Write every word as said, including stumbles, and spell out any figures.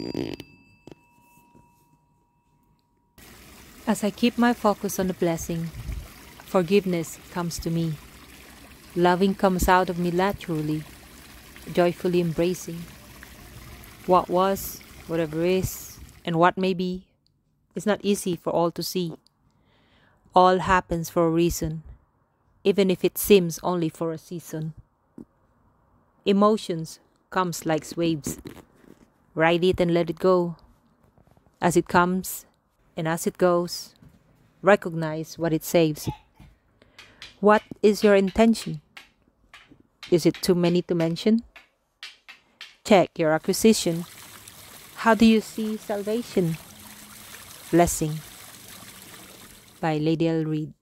As I keep my focus on the blessing, forgiveness comes to me. Loving comes out of me naturally, joyfully embracing. What was, whatever is, and what may be, is not easy for all to see. All happens for a reason, even if it seems only for a season. Emotions comes like waves. Ride it and let it go. As it comes and as it goes, recognize what it saves. What is your intention? Is it too many to mention? Check your acquisition. How do you see salvation? Blessing by Lady L. Reed.